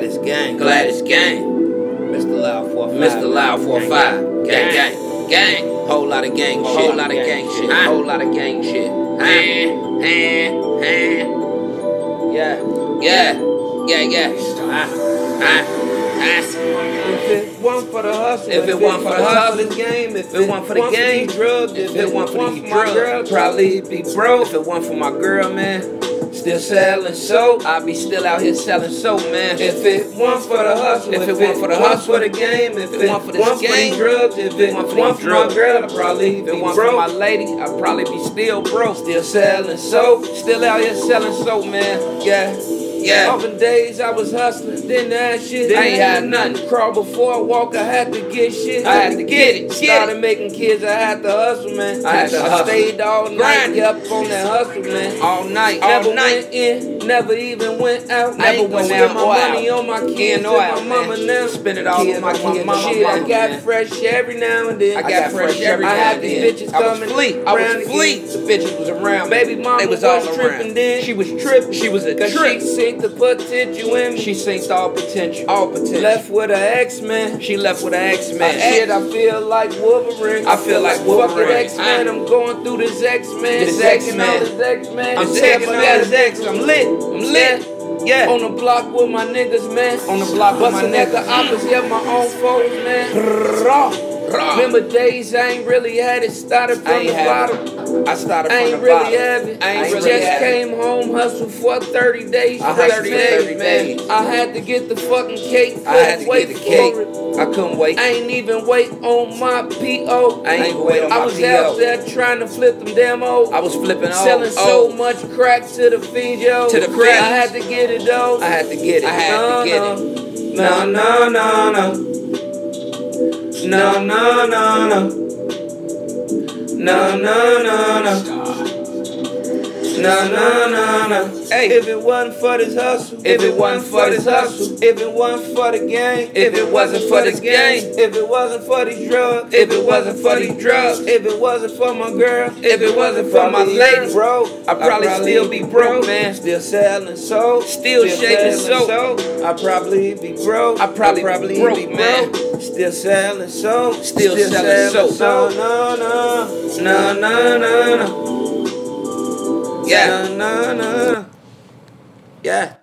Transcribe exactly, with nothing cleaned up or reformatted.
Gladys Gang. Gladys Gang. Mister Loud four five. Mister Loud four five. Gang, gang, gang. Whole lot of gang shit. Whole lot of gang shit. Whole lot of gang shit. Hand, hand, hand. Yeah. Yeah. Yeah, yeah. Ah. Ah. Ah. If it wasn't for the hustle, If it wasn't for the hustle, this game, if it wasn't for the game, drugs, if it wasn't for these my drugs, girl, probably be broke. If it wasn't for my girl, man, still selling soap, I'd be still out here selling soap, man. If it wasn't for the hustle, if it wasn't for the hustle, for the game, if it wasn't for this these game, drugs, if it wasn't for my girl, I'd probably be broke. For my lady, I'd probably be still broke, still selling soap, still out here selling soap, man. Yeah. Yeah. Open days I was hustling, didn't have shit. I ain't had nothing. Crawl before I walk, I had to get shit. I had to get it. Started making kids, I had to hustle, man. I had to I hustle. stayed all night, Grinding. up on that hustle, man. All night, Never all night. went in, never even went out. Never I ain't went gonna out spend my or money out. on my kids In and or out, my mama man. now. Spend it all Kids on my my kids. mama. Shit, I got man. fresh every now and then. I got fresh every I now had and these then. bitches I was coming. fleet. I around was again. fleet. The bitches was around. Baby mama They was was, all tripping around. then. She was tripping. She was a Cause trip. she She seen the potential in me. She seen all potential. All potential. Left with an X-Man. She left with an X-Man. Shit, I feel like Wolverine. I feel like Wolverine. Fuck X-Man, I'm going through this X-Man. This X-Man. This X-Man. I'm This taking all X-Man. this X. I'm lit. I'm lit. Yeah. On the block with my niggas, man. On the block with my Bustin' at the niggas. opposite of my own foes, man. Raw. Remember days I ain't really had it, started from I ain't the had bottom. I started I from ain't the really bottom. have it. I ain't I really just have it. came home, hustled for thirty days. I hustled thirty for days, thirty man. days. I had to get the fucking cake. I had to wait get the for cake. it. I couldn't wait. I ain't even wait on my P O. I ain't wait on I my was P O. out there trying to flip them demos. I was flipping all. Selling oh. so much crack to the fiends, yo. To the I fiends. had to get it, though. I had to get it. I had no, to get no. it. No, no, no, no. No, no, no, no. No, no, no, no. No, no, no, no. Hey, if it wasn't for this hustle, if it wasn't for this hustle, if it wasn't for the game, if it wasn't for this game, if it wasn't for these drugs, if it wasn't for these drugs, if it wasn't for my girl, if it wasn't for my lady, bro, I'd probably still be broke, man. Still selling soap, still shaking soap. I'd probably be broke. I'd probably be broke, man. Still selling soap, still selling soap. No, no, no, no, no, no. Yeah. No, no, no. Yeah.